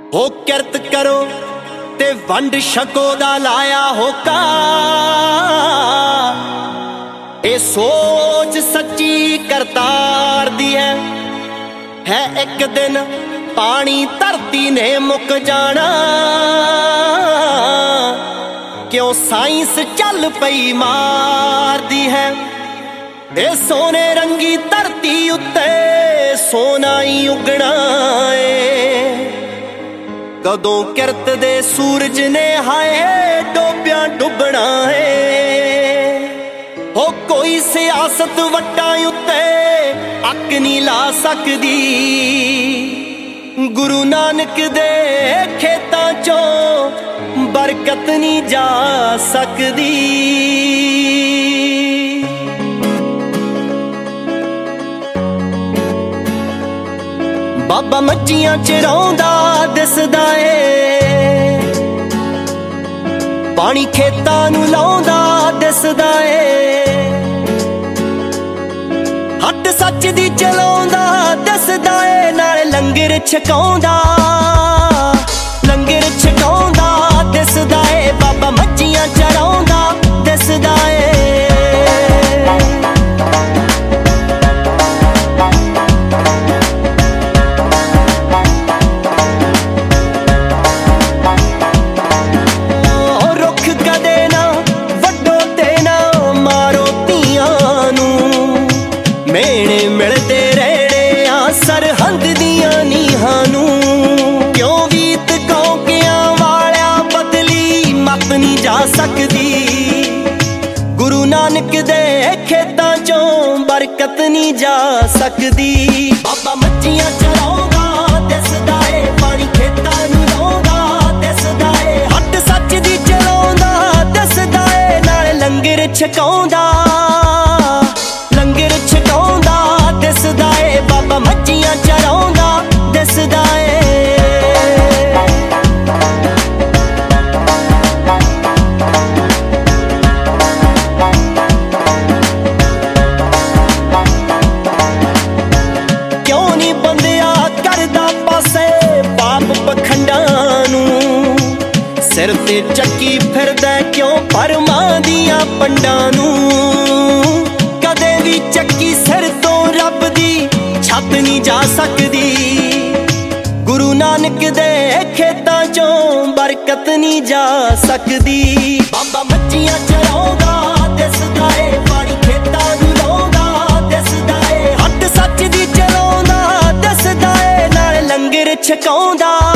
हो किरत करो ते वंड छको दा लाया होका। ए सोच सच्ची करतार दी है एक दिन पानी धरती ने मुक जाना। क्यों साइंस चल पई मार दी है। ए सोने रंगी धरती उत्ते सोना ही उगना है। कदों किरत दे सूरज ने हाय डोबिया डुबना है। हो कोई सियासत वट्टां उत्ते अक नहीं ला सकदी। गुरु नानक दे खेतां चों बरकत नहीं जा सकदी। बाबा मच्छियां चराउंदा दिसदा ए। पानी खेतां नूं लाउंदा दिसदा ए। हट सच दी चलाउंदा दिसदा ए। नाल लंगर छकाउंदा दिसदा ए। बाबा मच्छियां चराउंदा दिसदा ए। मिलते रहने आ सरहद दियां नीहां नूं। क्यों वीत कौकियां वालिया बदली मत नहीं जा सकदी। गुरु नानक दे खेतां चों बरकत नहीं जा सकदी। बाबा मच्छियां चराउंदा दिसदा ए। पानी खेतां नूं लाउंदा दिसदा ए। हट सच दी चलाउंदा दिसदा ए। नाल लंगर छकाउंदा दिसदा ए। बाबा मच्छियां चराउंदा दिसदा ए। क्यों नहीं बंदिया करदा पासे पाप पखंडां नूं। सिर ते चक्की फिरदा क्यों परमां दियां पंडां नूं। कदे भी चक्की सिर तो रब दी छत नहीं जा सकदी। गुरु नानक दे खेतां चों बरकत नहीं जा सकदी। बाबा मच्छियां चराउंदा दिसदा ए। पानी खेतां नूं लाउंदा दिसदा ए। हट सच दी चलाउंदा दिसदा ए। नाल लंगर छकाउंदा